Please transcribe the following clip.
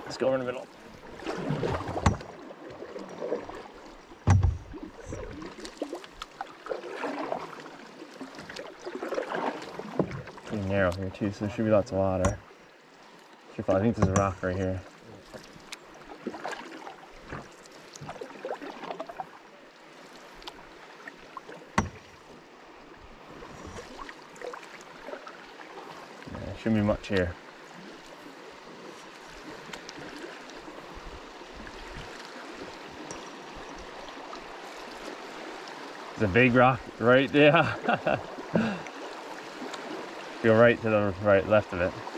Let's go over in the middle. Pretty narrow here too, so there should be lots of water. I think there's a rock right here. Yeah, shouldn't be much here. There's a big rock right there. Go right to the left of it.